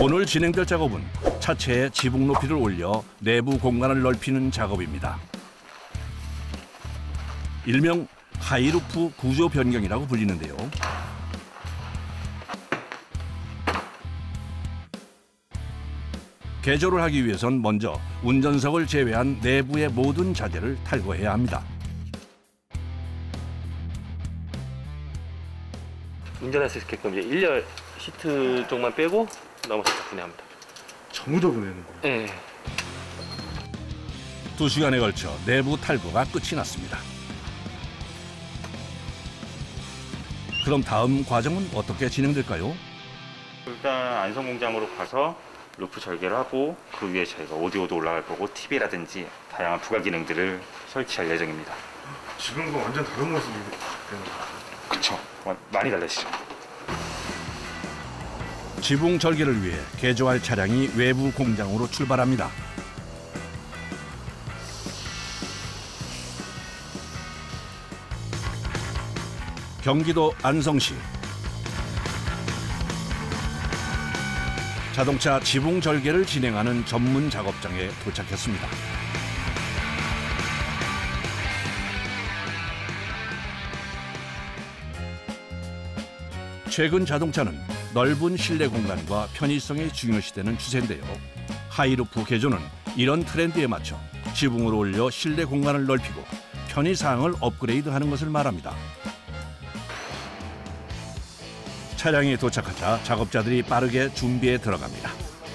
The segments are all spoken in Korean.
오늘 진행될 작업은 차체의 지붕 높이를 올려 내부 공간을 넓히는 작업입니다. 일명 하이루프 구조 변경이라고 불리는데요. 개조를 하기 위해선 먼저 운전석을 제외한 내부의 모든 자재를 탈거해야 합니다. 운전할 수 있게끔 이제 1열 시트 쪽만 빼고 나머지 다 분해합니다. 전부 다 보내는 거예요? 네. 2시간에 걸쳐 내부 탈거가 끝이 났습니다. 그럼 다음 과정은 어떻게 진행될까요? 일단 안성 공장으로 가서 루프 절개를 하고 그 위에 저희가 오디오도 올라갈 거고 TV라든지 다양한 부가 기능들을 설치할 예정입니다. 지금과 완전 다른 모습이 되는 거예요? 그쵸. 많이 달라지죠. 지붕 절개를 위해 개조할 차량이 외부 공장으로 출발합니다. 경기도 안성시. 자동차 지붕 절개를 진행하는 전문 작업장에 도착했습니다. 최근 자동차는 넓은 실내 공간과 편의성이 중요시되는 추세인데요. 하이루프 개조는 이런 트렌드에 맞춰 지붕을 올려 실내 공간을 넓히고 편의사항을 업그레이드하는 것을 말합니다. 차량이 도착하자 작업자들이 빠르게 준비에 들어갑니다.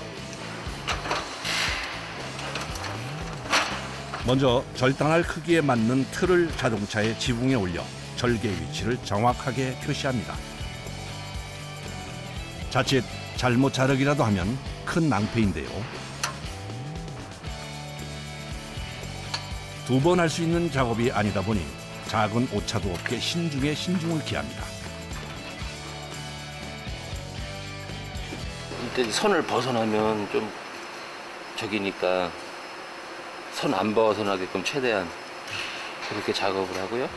먼저 절단할 크기에 맞는 틀을 자동차의 지붕에 올려 절개 위치를 정확하게 표시합니다. 자칫 잘못 자르기라도 하면 큰 낭패인데요. 2번 할 수 있는 작업이 아니다 보니 작은 오차도 없게 신중에 신중을 기합니다. 일단 선을 벗어나면 좀 저기니까 선 안 벗어나게끔 최대한 그렇게 작업을 하고요.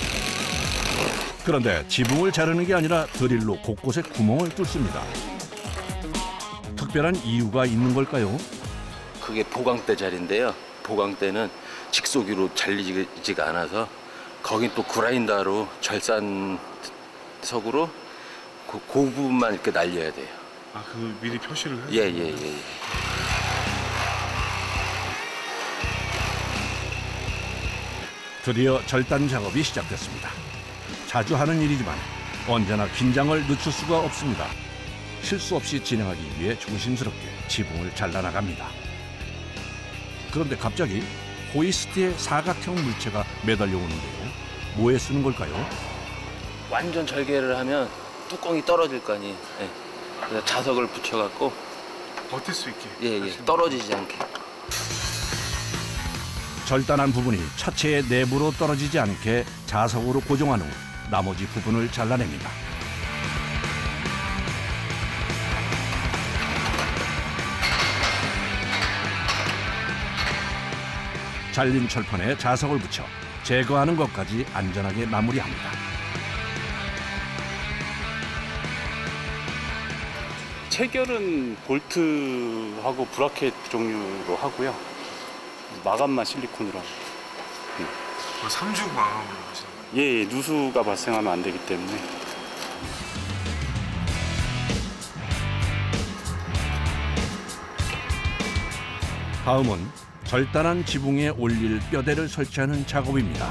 그런데 지붕을 자르는 게 아니라 드릴로 곳곳에 구멍을 뚫습니다. 특별한 이유가 있는 걸까요? 그게 보강대 자리인데요. 보강대는 직소기로 잘리지가 않아서 거긴 또 그라인더로 절산석으로 그 부분만 이렇게 날려야 돼요. 아, 그 미리 표시를 해요? 예. 드디어 절단 작업이 시작됐습니다. 자주 하는 일이지만 언제나 긴장을 늦출 수가 없습니다. 실수 없이 진행하기 위해 조심스럽게 지붕을 잘라나갑니다. 그런데 갑자기 호이스트에 사각형 물체가 매달려 오는데요. 뭐에 쓰는 걸까요? 완전 절개를 하면 뚜껑이 떨어질 거 아니에요. 예. 그래서 자석을 붙여갖고 버틸 수 있게? 예, 떨어지지 않게. 절단한 부분이 차체의 내부로 떨어지지 않게 자석으로 고정한 후 나머지 부분을 잘라냅니다. 잘린 철판에 자석을 붙여 제거하는 것까지 안전하게 마무리합니다. 체결은 볼트하고 브라켓 종류로 하고요. 마감만 실리콘으로 합니다. 그 삼중 마감으로 하시는 거예요? 예, 누수가 발생하면 안 되기 때문에. 다음은 절단한 지붕에 올릴 뼈대를 설치하는 작업입니다.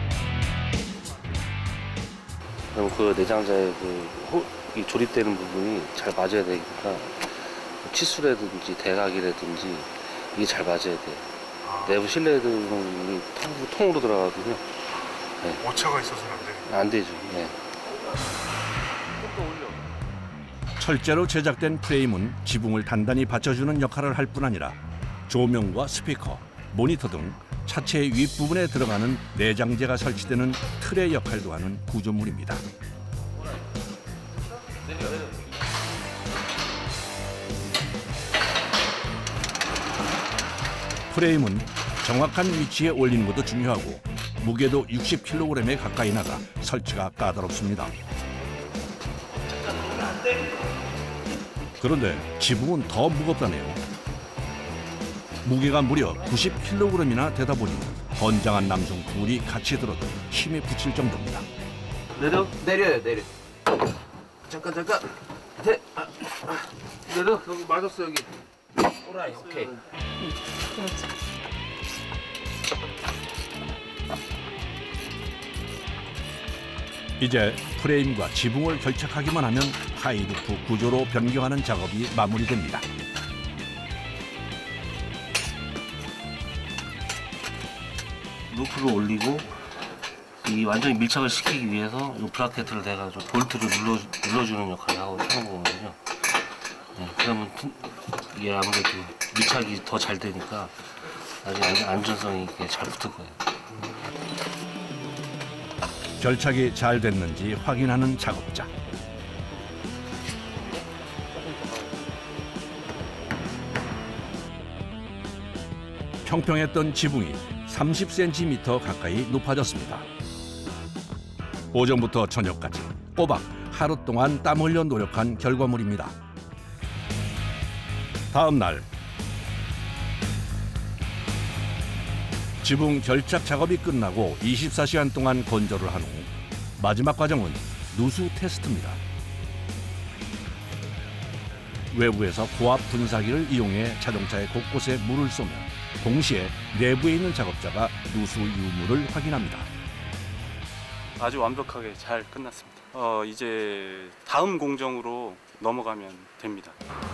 그럼 그 내장자의 이 조립되는 부분이 잘 맞아야 되니까 치수라든지 대각이라든지 이게 잘 맞아야 돼요. 내부 실내등이 통으로 들어가거든요. 네. 오차가 있어서는 안 돼요? 안 되죠. 네. 철제로 제작된 프레임은 지붕을 단단히 받쳐주는 역할을 할 뿐 아니라 조명과 스피커, 모니터 등 차체의 윗부분에 들어가는 내장재가 설치되는 틀의 역할도 하는 구조물입니다. 프레임은 정확한 위치에 올리는 것도 중요하고 무게도 60kg에 가까이 나가 설치가 까다롭습니다. 그런데 지붕은 더 무겁다네요. 무게가 무려 90kg이나 되다 보니 건장한 남성 둘이 같이 들어도 힘에 부칠 정도입니다. 내려요. 잠깐. 내려. 여기 맞았어 여기. 오라이. 오케이. 이제 프레임과 지붕을 결착하기만 하면 하이루프 구조로 변경하는 작업이 마무리됩니다. 루프를 올리고 이 완전히 밀착을 시키기 위해서 이 브라켓을 내가 좀 볼트를 눌러주는 역할을 하는 거거든요. 네, 그러면 이게 아무래도 밀착이 더 잘 되니까 나중에 안전성이 잘 붙을 거예요. 결착이 잘 됐는지 확인하는 작업자. 평평했던 지붕이 30cm 가까이 높아졌습니다. 오전부터 저녁까지 꼬박 하루 동안 땀 흘려 노력한 결과물입니다. 다음 날 지붕 결착 작업이 끝나고 24시간 동안 건조를 한 후 마지막 과정은 누수 테스트입니다. 외부에서 고압 분사기를 이용해 자동차의 곳곳에 물을 쏘며 동시에 내부에 있는 작업자가 누수 유무를 확인합니다. 아주 완벽하게 잘 끝났습니다. 이제 다음 공정으로 넘어가면 됩니다.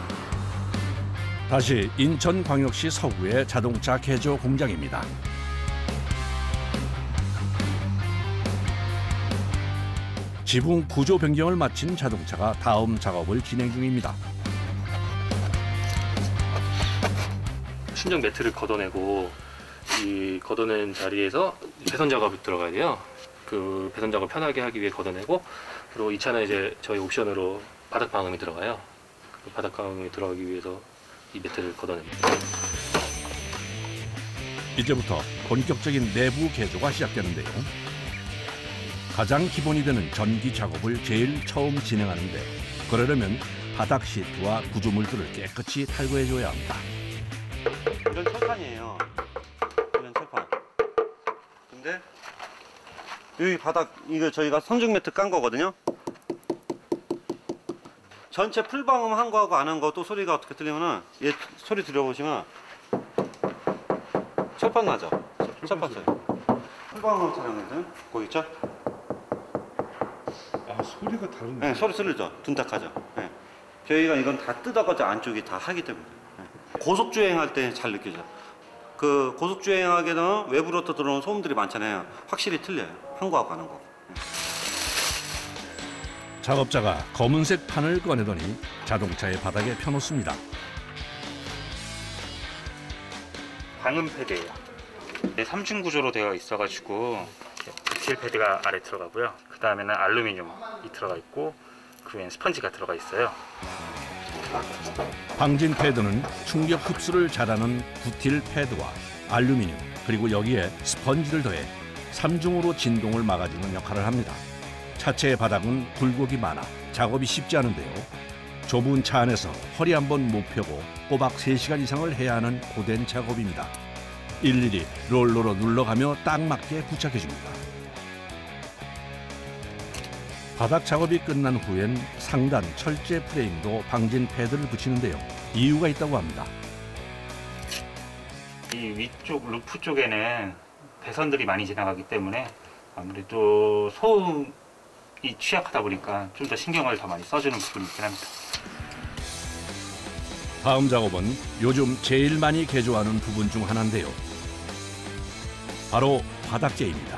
다시 인천광역시 서구의 자동차 개조 공장입니다. 지붕 구조 변경을 마친 자동차가 다음 작업을 진행 중입니다. 신정 매트를 걷어내고 이 걷어낸 자리에서 배선 작업이 들어가야 돼요. 그 배선 작업 편하게 하기 위해 걷어내고, 그리고 이 차는 이제 저희 옵션으로 바닥 방음이 들어가요. 그 바닥 방음이 들어가기 위해서 이 매트를 걷어냅니다. 이제부터 본격적인 내부 개조가 시작되는데요. 가장 기본이 되는 전기 작업을 제일 처음 진행하는데, 그러려면 바닥 시트와 구조물들을 깨끗이 탈거해줘야 합니다. 이런 철판이에요. 이런 철판. 근데 여기 바닥 이거 저희가 선중 매트 깐 거거든요. 전체 풀방음 한 거하고 안 한 거 또 소리가 어떻게 들리면은 얘 소리 들어보시면 철판 나죠? 철판 소리. 풀방음 촬영했어요. 거기 있죠? 아, 소리가 다른데. 네, 소리 들리죠? 둔탁하죠? 네. 저희가 이건 다 뜯어가지고 안쪽이 다 하기 때문에. 네. 고속주행할 때 잘 느껴져. 그 고속주행하게 되면 외부로부터 들어오는 소음들이 많잖아요. 확실히 틀려요. 한 거하고 안 한 거. 작업자가 검은색 판을 꺼내더니 자동차의 바닥에 펴놓습니다. 방음 패드예요. 3중 구조로 되어 있어가지고 스틸 패드가 아래 들어가고요. 그 다음에는 알루미늄이 들어가 있고 그 위엔 스펀지가 들어가 있어요. 방진 패드는 충격 흡수를 잘하는 부틸 패드와 알루미늄, 그리고 여기에 스펀지를 더해 3중으로 진동을 막아주는 역할을 합니다. 차체의 바닥은 굴곡이 많아 작업이 쉽지 않은데요. 좁은 차 안에서 허리 한번 못 펴고 꼬박 3시간 이상을 해야 하는 고된 작업입니다. 일일이 롤러로 눌러가며 딱 맞게 부착해줍니다. 바닥 작업이 끝난 후엔 상단 철제 프레임도 방진 패드를 붙이는데요. 이유가 있다고 합니다. 이 위쪽 루프 쪽에는 배선들이 많이 지나가기 때문에 아무래도 소음이 취약하다 보니까 좀 더 신경을 더 많이 써주는 부분이 있긴 합니다. 다음 작업은 요즘 제일 많이 개조하는 부분 중 하나인데요. 바로 바닥재입니다.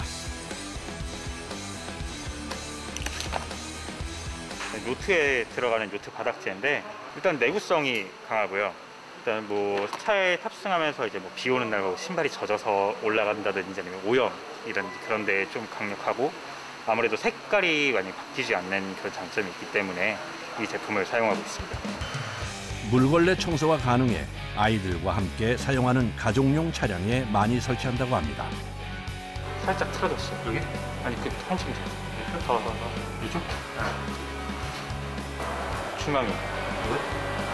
요트에 들어가는 요트 바닥재인데 일단 내구성이 강하고요. 일단 뭐 차에 탑승하면서 이제 뭐 비 오는 날 뭐 신발이 젖어서 올라간다든지 아니면 오염이라든지 그런 데 좀 강력하고 아무래도 색깔이 많이 바뀌지 않는 그런 장점이 있기 때문에 이 제품을 사용하고 있습니다. 물걸레 청소가 가능해 아이들과 함께 사용하는 가족용 차량에 많이 설치한다고 합니다. 살짝 틀어졌어. 여기? 아니 그 한층 더. 이쪽? 중앙이.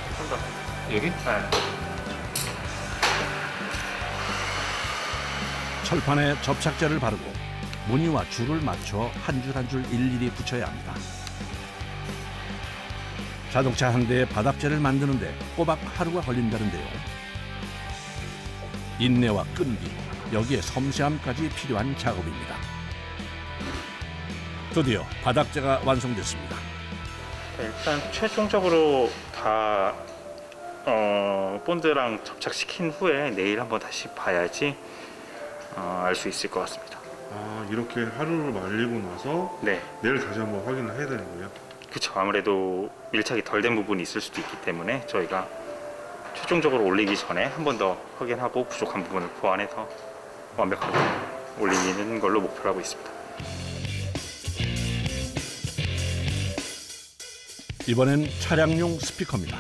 여기? 네. 철판에 접착제를 바르고 무늬와 줄을 맞춰 한 줄 한 줄 일일이 붙여야 합니다. 자동차 한 대의 바닥재를 만드는데 꼬박 하루가 걸린다는데요. 인내와 끈기, 여기에 섬세함까지 필요한 작업입니다. 드디어 바닥재가 완성됐습니다. 일단 최종적으로 다 본드랑 접착시킨 후에 내일 한번 다시 봐야지 알 수 있을 것 같습니다. 아, 이렇게 하루를 말리고 나서 네, 내일 다시 한번 확인을 해야 되는 거예요? 그렇죠. 아무래도 밀착이 덜 된 부분이 있을 수도 있기 때문에 저희가 최종적으로 올리기 전에 한 번 더 확인하고 부족한 부분을 보완해서 완벽하게 올리는 걸로 목표로 하고 있습니다. 이번엔 차량용 스피커입니다.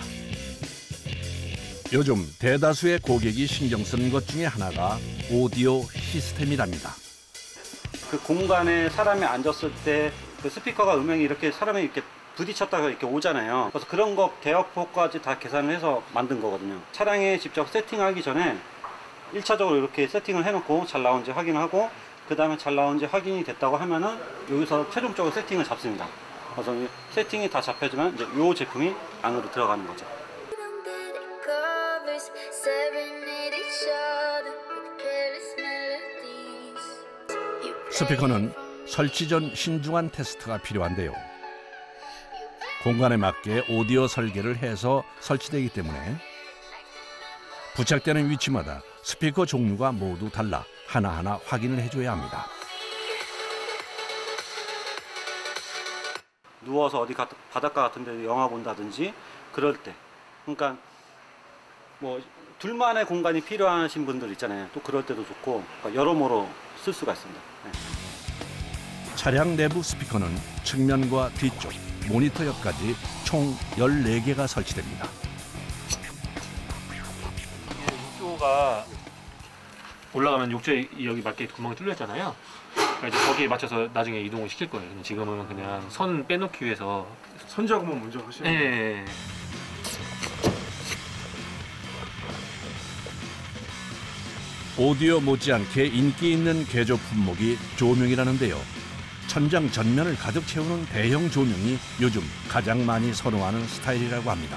요즘 대다수의 고객이 신경 쓰는 것 중에 하나가 오디오 시스템이랍니다. 그 공간에 사람이 앉았을 때 그 스피커가 음향이 이렇게 사람이 이렇게 부딪혔다가 이렇게 오잖아요. 그래서 그런 거 개화폭까지 다 계산을 해서 만든 거거든요. 차량에 직접 세팅하기 전에 1차적으로 이렇게 세팅을 해놓고 잘 나온지 확인하고 그 다음에 잘 나온지 확인이 됐다고 하면은 여기서 최종적으로 세팅을 잡습니다. 그래서 세팅이 다 잡혀지면 이제 이 제품이 안으로 들어가는 거죠. 스피커는 설치 전 신중한 테스트가 필요한데요. 공간에 맞게 오디오 설계를 해서 설치되기 때문에 부착되는 위치마다 스피커 종류가 모두 달라 하나하나 확인을 해줘야 합니다. 누워서 어디 바닷가 같은 데 영화 본다든지 그럴 때, 그러니까 뭐 둘만의 공간이 필요하신 분들 있잖아요. 또 그럴 때도 좋고, 그러니까 여러모로 쓸 수가 있습니다. 네. 차량 내부 스피커는 측면과 뒤쪽, 모니터 옆까지 총 14개가 설치됩니다. 욕조가 올라가면 욕조에 여기 맞게 구멍이 뚫렸잖아요. 그러니까 이제 거기에 맞춰서 나중에 이동을 시킬 거예요. 지금은 그냥 선 빼놓기 위해서. 선작업만 먼저 하시는 거예요? 예. 오디오 못지않게 인기 있는 개조 품목이 조명이라는데요. 천장 전면을 가득 채우는 대형 조명이 요즘 가장 많이 선호하는 스타일이라고 합니다.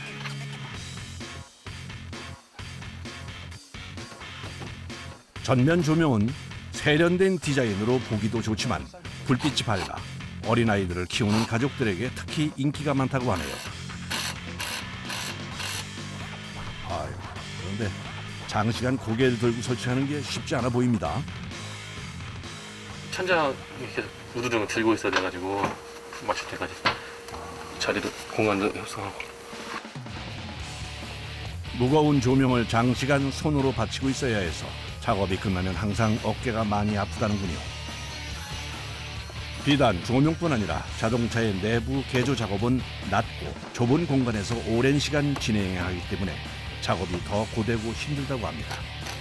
전면 조명은 세련된 디자인으로 보기도 좋지만 불빛이 밝아 어린아이들을 키우는 가족들에게 특히 인기가 많다고 하네요. 그런데 장시간 고개를 들고 설치하는 게 쉽지 않아 보입니다. 천장 이렇게 우두둥 들고 있어야 돼가지고 맞출 때까지 자리도 공간도 협소하고. 무거운 조명을 장시간 손으로 받치고 있어야 해서 작업이 끝나면 항상 어깨가 많이 아프다는군요. 비단 조명뿐 아니라 자동차의 내부 개조 작업은 낮고 좁은 공간에서 오랜 시간 진행해야 하기 때문에 작업이 더 고되고 힘들다고 합니다.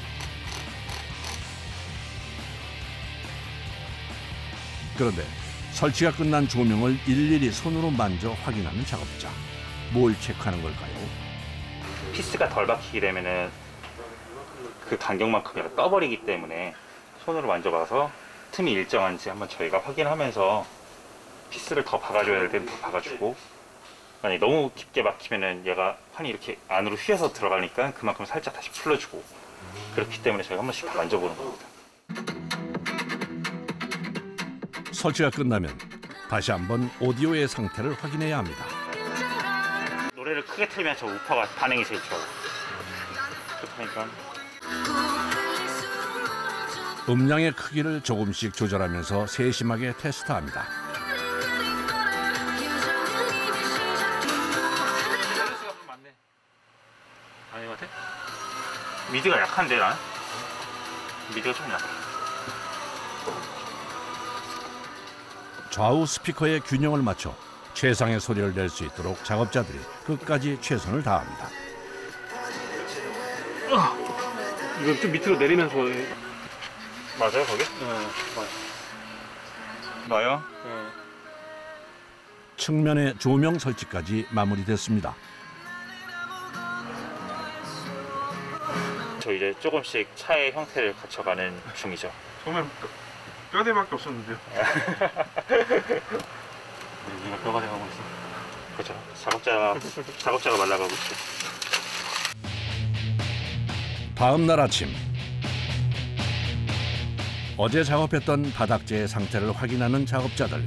그런데 설치가 끝난 조명을 일일이 손으로 만져 확인하는 작업자. 뭘 체크하는 걸까요? 피스가 덜 박히게 되면은 그 간격만큼이라 떠버리기 때문에 손으로 만져봐서 틈이 일정한지 한번 저희가 확인하면서 피스를 더 박아줘야 될 때는 더 박아주고, 만약에 너무 깊게 막히면은 얘가 판이 이렇게 안으로 휘어서 들어가니까 그만큼 살짝 다시 풀어주고, 그렇기 때문에 저희가 한 번씩 다 만져보는 겁니다. 설치가 끝나면 다시 한번 오디오의 상태를 확인해야 합니다. 노래를 크게 틀면 저 우퍼가 반응이 제일 좋아요. 그렇다니까. 음량의 크기를 조금씩 조절하면서 세심하게 테스트합니다. 아닌 것 같아? 미드가 약한데 난? 미드가 좀 약해. 좌우 스피커의 균형을 맞춰 최상의 소리를 낼 수 있도록 작업자들이 끝까지 최선을 다합니다. 이건 좀 밑으로 내리면서. 맞아요 거기? 네, 나요? 네. 측면의 조명 설치까지 마무리됐습니다. 저 이제 조금씩 차의 형태를 갖춰가는 중이죠. 정말 뼈대밖에 없었는데요. 얘가 뼈가 돼가고 있어. 그렇죠. 작업자가 말라가고 있죠. 다음 날 아침 어제 작업했던 바닥재의 상태를 확인하는 작업자들.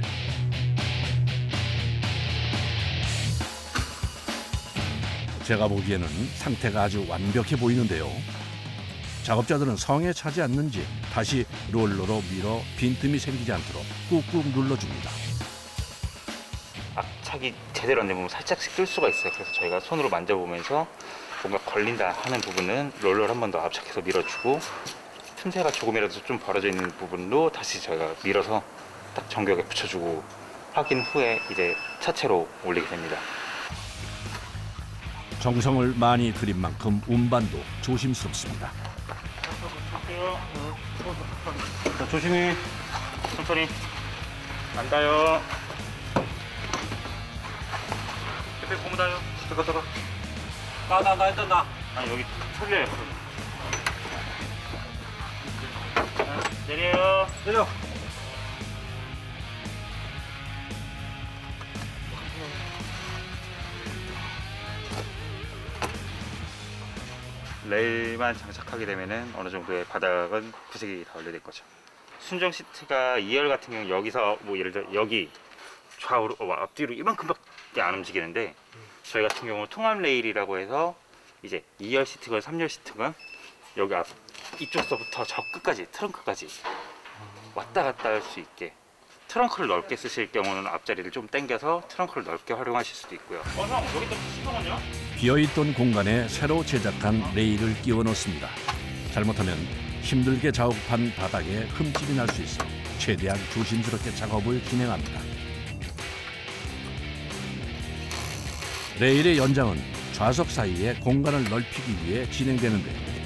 제가 보기에는 상태가 아주 완벽해 보이는데요. 작업자들은 성에 차지 않는지 다시 롤러로 밀어 빈틈이 생기지 않도록 꾹꾹 눌러줍니다. 압착이 제대로 안 되면 살짝씩 뜰 수가 있어요. 그래서 저희가 손으로 만져보면서 뭔가 걸린다 하는 부분은 롤러를 한 번 더 압착해서 밀어주고, 틈새가 조금이라도 좀 벌어져 있는 부분도 다시 저희가 밀어서 딱 정교하게 붙여주고 확인 후에 이제 차체로 올리게 됩니다. 정성을 많이 들인 만큼 운반도 조심스럽습니다. 자, 조심히, 천천히. 안 닿아요. 옆에 고무 닿아요. 잠깐. 나 일단 나. 아니, 여기 털려요. 내려요. 내려. 레일만 장착하게 되면은 어느 정도의 바닥은 구색이 다 완료될 거죠. 순정 시트가 2열 같은 경우 여기서 뭐 예를 들어 여기 좌우로 앞뒤로 이만큼밖에 안 움직이는데, 저희 같은 경우 통합 레일이라고 해서 이제 2열 시트건 3열 시트건 여기 앞 이쪽서부터 저 끝까지 트렁크까지 왔다 갔다 할 수 있게, 트렁크를 넓게 쓰실 경우는 앞자리를 좀 당겨서 트렁크를 넓게 활용하실 수도 있고요. 형 여기 좀 시커먼요? 비어있던 공간에 새로 제작한 레일을 끼워 넣습니다. 잘못하면 힘들게 작업한 바닥에 흠집이 날 수 있어 최대한 조심스럽게 작업을 진행합니다. 레일의 연장은 좌석 사이에 공간을 넓히기 위해 진행되는데,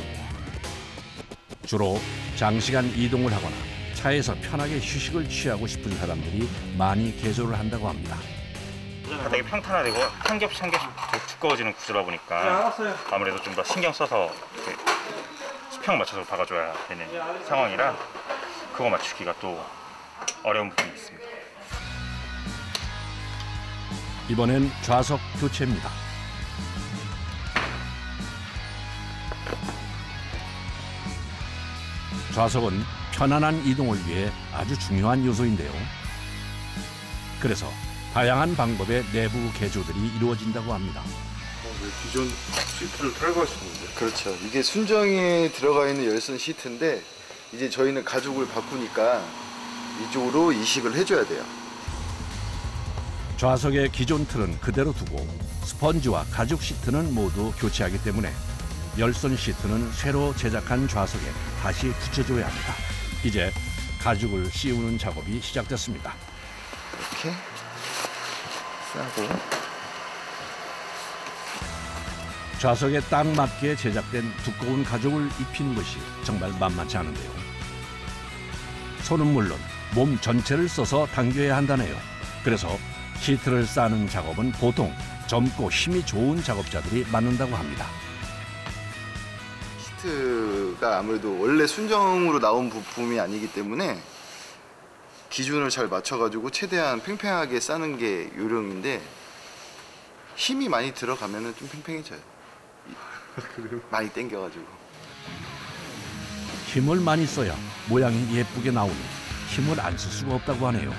주로 장시간 이동을 하거나 차에서 편하게 휴식을 취하고 싶은 사람들이 많이 개조를 한다고 합니다. 바닥이 평탄화되고 한 겹씩 한 겹씩 두꺼워지는 구조다 보니까 아무래도 좀 더 신경 써서 수평 맞춰서 박아줘야 되는 상황이라 그거 맞추기가 또 어려운 부분이 있습니다. 이번엔 좌석 교체입니다. 좌석은 편안한 이동을 위해 아주 중요한 요소인데요. 그래서 다양한 방법의 내부 개조들이 이루어진다고 합니다. 기존 시트를 탈거하시는데. 그렇죠. 이게 순정에 들어가 있는 열선 시트인데 이제 저희는 가죽을 바꾸니까 이쪽으로 이식을 해줘야 돼요. 좌석의 기존 틀은 그대로 두고 스펀지와 가죽 시트는 모두 교체하기 때문에 열선 시트는 새로 제작한 좌석에 다시 붙여줘야 합니다. 이제 가죽을 씌우는 작업이 시작됐습니다. 이렇게 싸고 좌석에 딱 맞게 제작된 두꺼운 가죽을 입히는 것이 정말 만만치 않은데요. 손은 물론 몸 전체를 써서 당겨야 한다네요. 그래서 시트를 싸는 작업은 보통 젊고 힘이 좋은 작업자들이 맡는다고 합니다. 시트가 아무래도 원래 순정으로 나온 부품이 아니기 때문에 기준을 잘 맞춰가지고 최대한 팽팽하게 싸는 게 요령인데, 힘이 많이 들어가면은 좀 팽팽해져요. 많이 당겨가지고. 힘을 많이 써야 모양이 예쁘게 나오니 힘을 안 쓸 수가 없다고 하네요.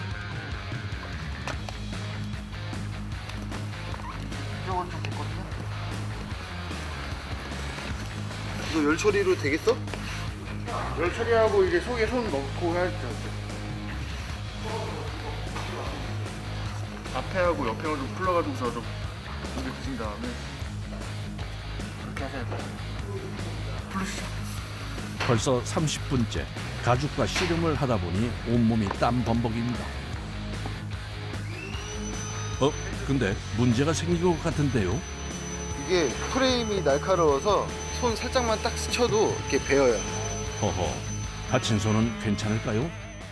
이거 열 처리로 되겠어? 열 처리하고 이제 속에 손 넣고 해야죠. 앞에하고 옆에만 좀 풀러가지고서 좀 이렇게 드신 다음에 그렇게 하셔야 돼요. 풀으시죠. 벌써 30분째 가죽과 씨름을 하다 보니 온몸이 땀 범벅입니다. 근데 문제가 생긴 것 같은데요? 이게 프레임이 날카로워서 손 살짝만 딱 스쳐도 이렇게 베어요. 허허, 다친 손은 괜찮을까요?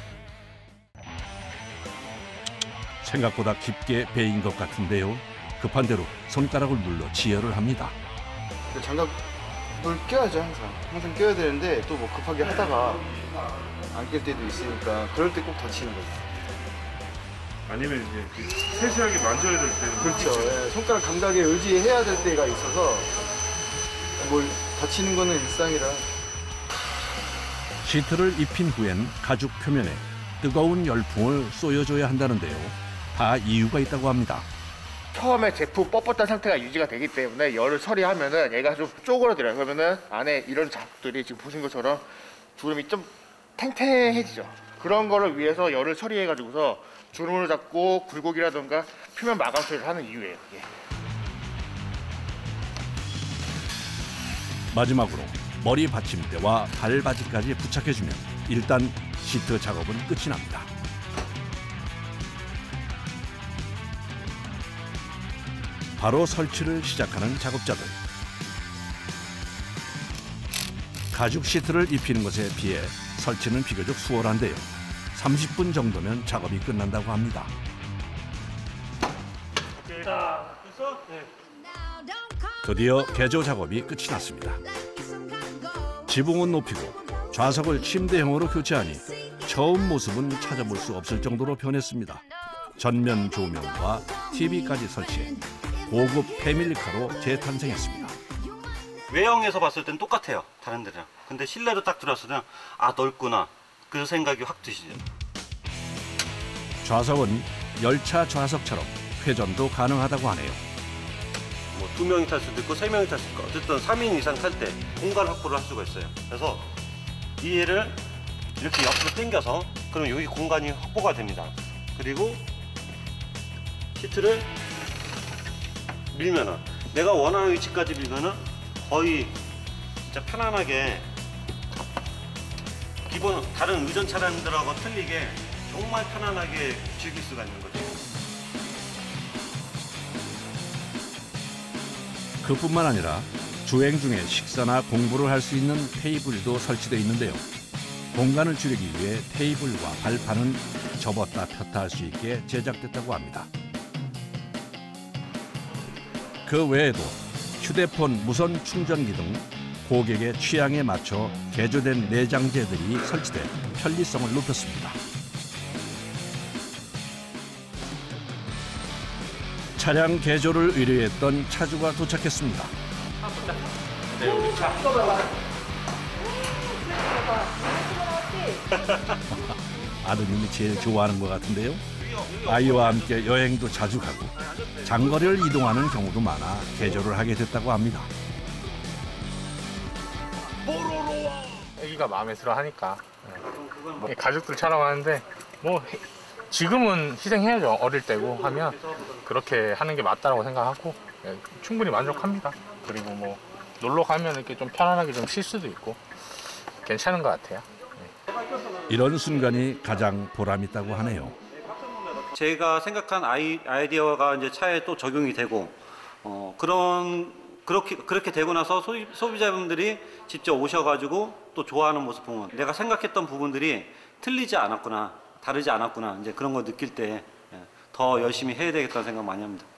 생각보다 깊게 베인 것 같은데요. 급한 대로 손가락을 눌러 지혈을 합니다. 장갑 물 껴야죠. 항상 껴야 되는데 또 뭐 급하게 하다가 안 낄 때도 있으니까 그럴 때 꼭 다치는 거죠. 아니면 이제 세세하게 만져야 될 때는 그렇죠. 예, 손가락 감각에 의지해야 될 때가 있어서 뭘 다치는 거는 일상이라. 시트를 입힌 후엔 가죽 표면에 뜨거운 열풍을 쏘여줘야 한다는데요. 다 이유가 있다고 합니다. 처음에 제품 뻣뻣한 상태가 유지가 되기 때문에 열을 처리하면은 얘가 좀 쪼그라들어요. 그러면은 안에 이런 자국들이 지금 보신 것처럼 주름이 좀 탱탱해지죠. 그런 거를 위해서 열을 처리해가지고서 주름을 잡고 굴곡이라든가 표면 마감 처리를 하는 이유예요. 예. 마지막으로 머리 받침대와 발 바지까지 부착해주면 일단 시트 작업은 끝이 납니다. 바로 설치를 시작하는 작업자들. 가죽 시트를 입히는 것에 비해 설치는 비교적 수월한데요. 30분 정도면 작업이 끝난다고 합니다. 드디어 개조 작업이 끝이 났습니다. 지붕은 높이고 좌석을 침대형으로 교체하니 처음 모습은 찾아볼 수 없을 정도로 변했습니다. 전면 조명과 TV까지 설치해 고급 패밀리카로 재탄생했습니다. 외형에서 봤을 땐 똑같아요, 다른 데랑. 근데 실내로 딱 들어왔을 때는 아, 넓구나, 그 생각이 확 드시죠. 좌석은 열차 좌석처럼 회전도 가능하다고 하네요. 뭐 2명이 탈 수도 있고 3명이 탈 수도 있고 어쨌든 3인 이상 탈 때 공간 확보를 할 수가 있어요. 그래서 이 얘를 이렇게 옆으로 당겨서 그럼 여기 공간이 확보가 됩니다. 그리고 시트를 밀면은 내가 원하는 위치까지 밀면은 거의 진짜 편안하게 기본 다른 의전 차량들하고 틀리게 정말 편안하게 즐길 수가 있는 거죠. 그뿐만 아니라 주행 중에 식사나 공부를 할 수 있는 테이블도 설치되어 있는데요. 공간을 줄이기 위해 테이블과 발판은 접었다 폈다 할 수 있게 제작됐다고 합니다. 그 외에도 휴대폰 무선 충전기 등 고객의 취향에 맞춰 개조된 내장재들이 설치돼 편리성을 높였습니다. 차량 개조를 의뢰했던 차주가 도착했습니다. 아드님이 제일 좋아하는 것 같은데요. 아이와 함께 여행도 자주 가고 장거리를 이동하는 경우도 많아 개조를 하게 됐다고 합니다. 애기가 마음에 들어 하니까 가족들 촬영하는데 뭐 지금은 희생해야죠. 어릴 때고 하면 그렇게 하는 게 맞다고 생각하고 충분히 만족합니다. 그리고 뭐 놀러 가면 이렇게 좀 편안하게 좀 쉴 수도 있고 괜찮은 것 같아요. 이런 순간이 가장 보람있다고 하네요. 제가 생각한 아이디어가 이제 차에 또 적용이 되고 그렇게 되고 나서 소비자분들이 직접 오셔가지고 또 좋아하는 모습 보면 내가 생각했던 부분들이 틀리지 않았구나, 다르지 않았구나, 이제 그런 거 느낄 때 더 열심히 해야 되겠다는 생각 많이 합니다.